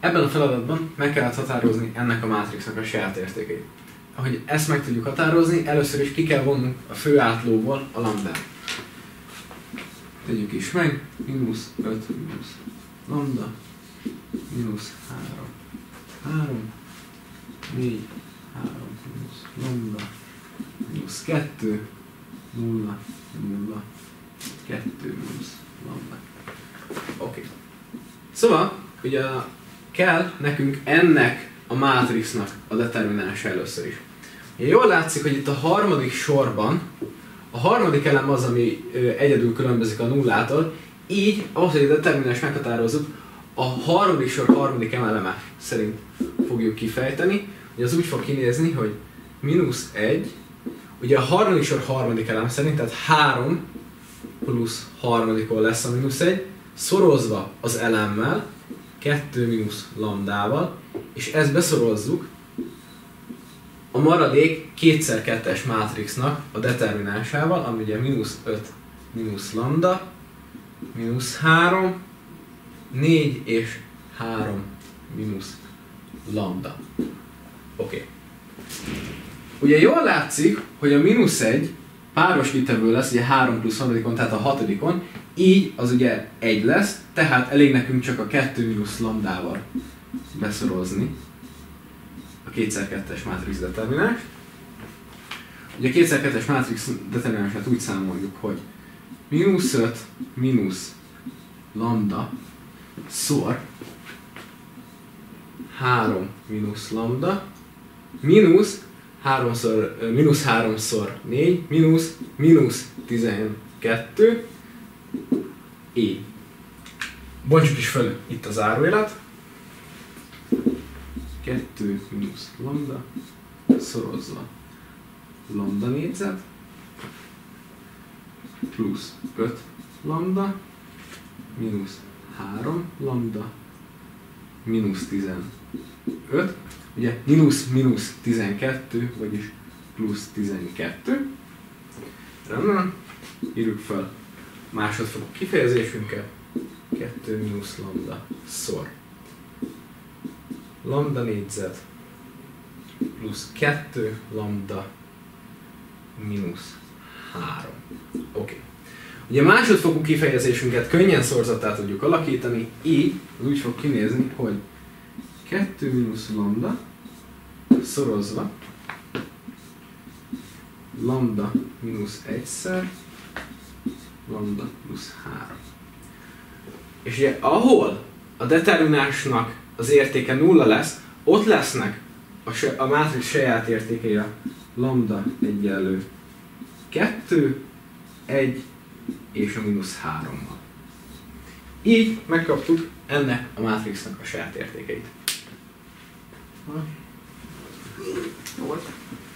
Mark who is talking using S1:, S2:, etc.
S1: Ebben a feladatban meg kellett határozni ennek a mátrixnak a saját értékeit. Ahogy ezt meg tudjuk határozni, először is ki kell vonnunk a fő átlóból a lambdát. Tegyük is meg, -5 mínusz lambda, -3, 3, 4, 3 mínusz lambda, -2, 0, 0, 2 mínusz lambda. Oké. Szóval, ugye kell nekünk ennek a mátrixnak a determinánsa először is. Jól látszik, hogy itt a harmadik sorban a harmadik elem az, ami egyedül különbözik a nullától, így ahhoz, hogy a determináns meghatározzuk, a harmadik sor harmadik eleme szerint fogjuk kifejteni. Ugye az úgy fog kinézni, hogy -1, ugye a harmadik sor harmadik elem szerint, tehát 3 plusz harmadikon lesz a -1, szorozva az elemmel, 2 mínusz lambdával, és ezt beszorozzuk a maradék 2x2-es mátrixnak a determinánsával, ami ugye -5 mínusz lambda, -3, 4 és 3 mínusz lambda. Oké. Ugye jól látszik, hogy a -1 páros kitevő lesz, ugye 3 plusz harmadikon, tehát a hatodikon, így az ugye 1 lesz, tehát elég nekünk csak a 2 mínusz lambdával beszorozni a 2x2-es mátrix determinást. Ugye a 2x2-es mátrix determinását úgy számoljuk, hogy -5 mínusz lambda szor 3 mínusz lambda mínusz 3-szor 4 mínusz 12 így. Bontsuk is fel itt az zárójelet. 2 mínusz lambda szorozva lambda négyzet plusz 5 lambda mínusz 3 lambda mínusz 15. Ugye mínusz 12, vagyis plusz 12. Rendben. Írjuk fel másodfokú kifejezésünket. 2 mínusz lambda szor lambda négyzet plusz 2 lambda mínusz 3. Oké. Ugye másodfokú kifejezésünket könnyen szorzattá tudjuk alakítani, így úgy fog kinézni, hogy 2 mínusz lambda szorozva lambda mínusz 1-szer lambda plusz 3. És ugye ahol a determinánsnak az értéke 0 lesz, ott lesznek a mátrix saját értékei a lambda egyenlő 2, 1 és a -3-mal. Így megkaptuk ennek a mátrixnak a saját értékeit. Jó volt.